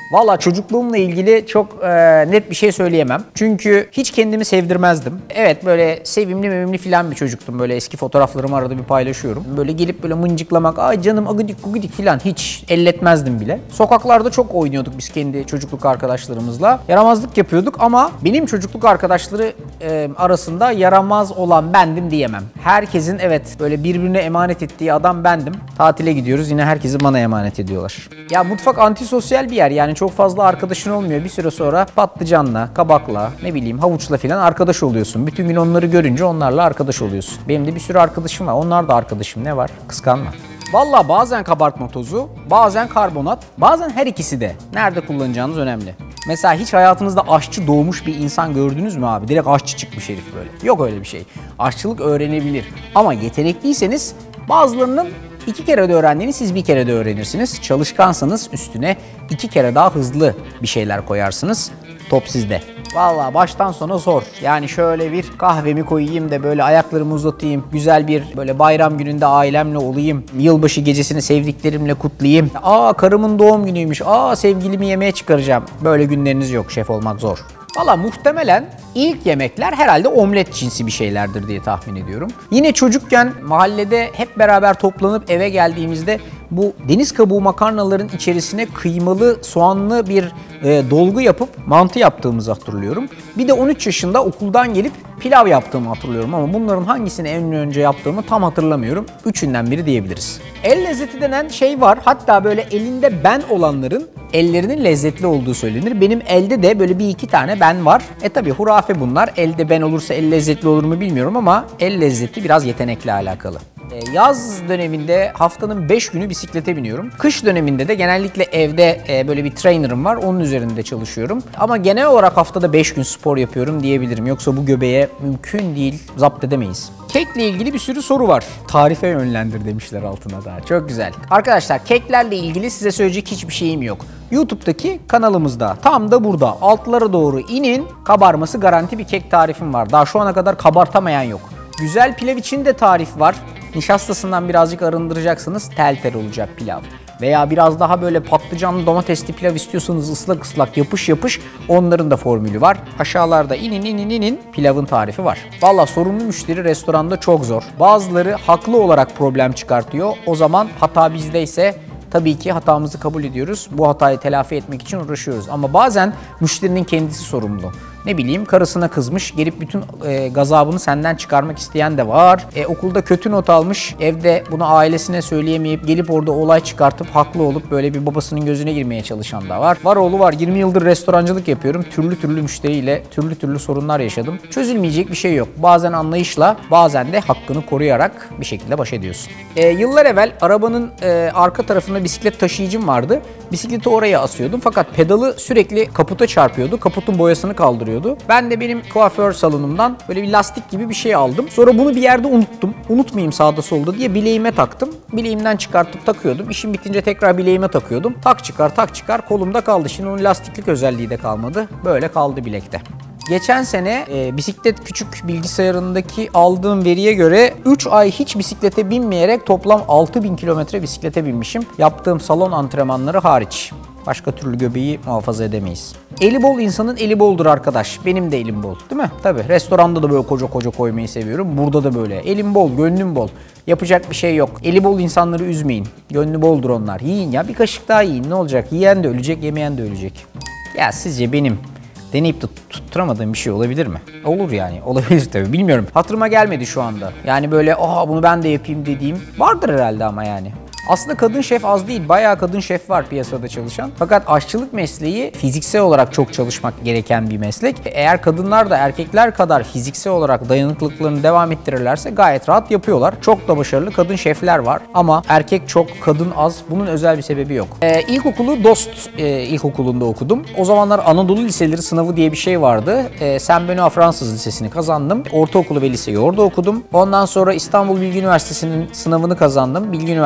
Valla çocukluğumla ilgili çok net bir şey söyleyemem. Çünkü hiç kendimi sevdirmezdim. Evet, böyle sevimli mevimli filan bir çocuktum. Böyle eski fotoğraflarımı arada bir paylaşıyorum. Böyle gelip böyle mıncıklamak, ay canım agidik gugidik filan hiç elletmezdim bile. Sokaklarda çok oynuyorduk biz kendi çocukluk arkadaşlarımızla. Yaramazlık yapıyorduk ama benim çocukluk arkadaşları arasında yaramaz olan bendim diyemem. Herkesin evet böyle birbirine emanet ettiği adam bendim. Tatile gidiyoruz, yine herkesi bana emanet ediyorlar. Ya mutfak antisosyal bir yer, yani çok fazla arkadaşın olmuyor. Bir süre sonra patlıcanla, kabakla, ne bileyim havuçla filan arkadaş oluyorsun. Bütün gün onları görünce onlarla arkadaş oluyorsun. Benim de bir sürü arkadaşım var. Onlar da arkadaşım. Ne var? Kıskanma. Valla bazen kabartma tozu, bazen karbonat, bazen her ikisi de. Nerede kullanacağınız önemli. Mesela hiç hayatınızda aşçı doğmuş bir insan gördünüz mü abi? Direkt aşçı çıkmış herif böyle. Yok öyle bir şey. Aşçılık öğrenebilir. Ama yetenekliyseniz bazılarının 2 kere de öğrendiğini siz 1 kere de öğrenirsiniz. Çalışkansanız üstüne 2 kere daha hızlı bir şeyler koyarsınız. Top sizde. Vallahi baştan sona zor. Yani şöyle bir kahvemi koyayım da böyle ayaklarımı uzatayım. Güzel bir böyle bayram gününde ailemle olayım. Yılbaşı gecesini sevdiklerimle kutlayayım. Aa karımın doğum günüymüş. Aa sevgilimi yemeğe çıkaracağım. Böyle günleriniz yok. Şef olmak zor. Valla muhtemelen ilk yemekler herhalde omlet cinsi bir şeylerdir diye tahmin ediyorum. Yine çocukken mahallede hep beraber toplanıp eve geldiğimizde bu deniz kabuğu makarnaların içerisine kıymalı, soğanlı bir dolgu yapıp mantı yaptığımızı hatırlıyorum. Bir de 13 yaşında okuldan gelip pilav yaptığımı hatırlıyorum ama bunların hangisini en önce yaptığımı tam hatırlamıyorum. Üçünden biri diyebiliriz. El lezzeti denen şey var. Hatta böyle elinde ben olanların ellerinin lezzetli olduğu söylenir. Benim elde de böyle 1-2 tane ben var. Tabi hurafe bunlar. Elde ben olursa el lezzetli olur mu bilmiyorum ama el lezzeti biraz yetenekle alakalı. Yaz döneminde haftanın 5 günü bisiklete biniyorum. Kış döneminde de genellikle evde böyle bir trainer'ım var. Onun üzerinde çalışıyorum. Ama genel olarak haftada 5 gün spor yapıyorum diyebilirim. Yoksa bu göbeğe mümkün değil, zapt edemeyiz. Kekle ilgili bir sürü soru var. Tarife yönlendir demişler altına da. Çok güzel. Arkadaşlar keklerle ilgili size söyleyecek hiçbir şeyim yok. YouTube'daki kanalımızda tam da burada altlara doğru inin, kabarması garanti bir kek tarifim var. Daha şu ana kadar kabartamayan yok. Güzel pilav için de tarif var. Nişastasından birazcık arındıracaksınız, tel tel olacak pilav. Veya biraz daha böyle patlıcanlı domatesli pilav istiyorsanız ıslak ıslak yapış yapış, onların da formülü var. Aşağılarda inin pilavın tarifi var. Valla sorumlu müşteri restoranda çok zor. Bazıları haklı olarak problem çıkartıyor. O zaman hata bizdeyse tabii ki hatamızı kabul ediyoruz. Bu hatayı telafi etmek için uğraşıyoruz. Ama bazen müşterinin kendisi sorumlu. Ne bileyim karısına kızmış, gelip bütün gazabını senden çıkarmak isteyen de var. Okulda kötü not almış, evde bunu ailesine söyleyemeyip gelip orada olay çıkartıp haklı olup böyle bir babasının gözüne girmeye çalışan da var. Var oğlu var, 20 yıldır restorancılık yapıyorum. Türlü müşteriyle türlü sorunlar yaşadım. Çözülmeyecek bir şey yok. Bazen anlayışla, bazen de hakkını koruyarak bir şekilde baş ediyorsun. Yıllar evvel arabanın arka tarafında bisiklet taşıyıcım vardı. Bisikleti oraya asıyordum fakat pedalı sürekli kaputa çarpıyordu. Kaputun boyasını kaldırıyordu. Ben de benim kuaför salonumdan böyle bir lastik gibi bir şey aldım. Sonra bunu bir yerde unuttum. Unutmayayım sağda solda diye bileğime taktım. Bileğimden çıkartıp takıyordum. İşim bitince tekrar bileğime takıyordum. Tak çıkar kolumda kaldı. Şimdi onun lastiklik özelliği de kalmadı. Böyle kaldı bilekte. Geçen sene bisiklet küçük bilgisayarındaki aldığım veriye göre 3 ay hiç bisiklete binmeyerek toplam 6000 kilometre bisiklete binmişim. Yaptığım salon antrenmanları hariç. Başka türlü göbeği muhafaza edemeyiz. Eli bol insanın eli boldur arkadaş. Benim de elim bol, değil mi? Tabii restoranda da böyle koca koymayı seviyorum. Burada da böyle. Elim bol, gönlüm bol. Yapacak bir şey yok. Eli bol insanları üzmeyin. Gönlü boldur onlar. Yiyin ya, bir kaşık daha yiyin. Ne olacak? Yiyen de ölecek, yemeyen de ölecek. Ya sizce benim deneyip de tutturamadığım bir şey olabilir mi? Olur yani. Olabilir tabii. Bilmiyorum. Hatırıma gelmedi şu anda. Yani böyle bunu ben de yapayım dediğim vardır herhalde ama yani. Aslında kadın şef az değil. Bayağı kadın şef var piyasada çalışan. Fakat aşçılık mesleği fiziksel olarak çok çalışmak gereken bir meslek. Eğer kadınlar da erkekler kadar fiziksel olarak dayanıklılıklarını devam ettirirlerse gayet rahat yapıyorlar. Çok da başarılı kadın şefler var. Ama erkek çok, kadın az. Bunun özel bir sebebi yok. İlkokulu Dost İlkokulu'nda okudum. O zamanlar Anadolu Liseleri sınavı diye bir şey vardı. Saint Benoît Fransız Lisesi'ni kazandım. Ortaokulu ve liseyi orada okudum. Ondan sonra İstanbul Bilgi Üniversitesi'nin sınavını kazandım. Bilgi Üniversitesi'ne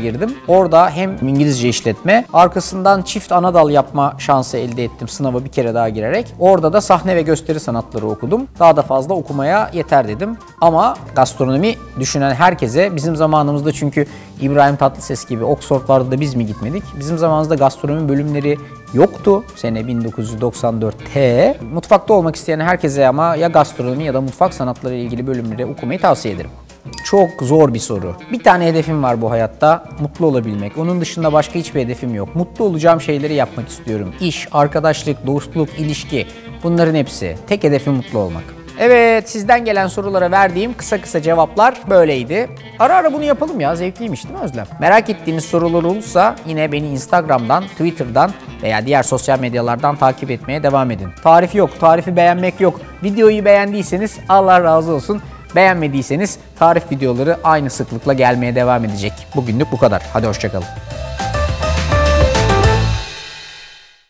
girdim. Orada hem İngilizce işletme, arkasından çift ana dal yapma şansı elde ettim sınava bir kere daha girerek. Orada da sahne ve gösteri sanatları okudum. Daha da fazla okumaya yeter dedim. Ama gastronomi düşünen herkese, bizim zamanımızda çünkü İbrahim Tatlıses gibi Oxford'larda da biz mi gitmedik? Bizim zamanımızda gastronomi bölümleri yoktu. Sene 1994'te. Mutfakta olmak isteyen herkese ama ya gastronomi ya da mutfak sanatları ile ilgili bölümleri okumayı tavsiye ederim. Çok zor bir soru. Bir tane hedefim var bu hayatta. Mutlu olabilmek. Onun dışında başka hiçbir hedefim yok. Mutlu olacağım şeyleri yapmak istiyorum. İş, arkadaşlık, dostluk, ilişki. Bunların hepsi. Tek hedefim mutlu olmak. Evet, sizden gelen sorulara verdiğim kısa cevaplar böyleydi. Ara ara bunu yapalım ya, zevkliymiş değil mi Özlem? Merak ettiğiniz sorular olursa yine beni Instagram'dan, Twitter'dan veya diğer sosyal medyalardan takip etmeye devam edin. Tarif yok, tarifi beğenmek yok. Videoyu beğendiyseniz Allah razı olsun. Beğenmediyseniz tarif videoları aynı sıklıkla gelmeye devam edecek. Bugünlük bu kadar. Hadi hoşça kalın.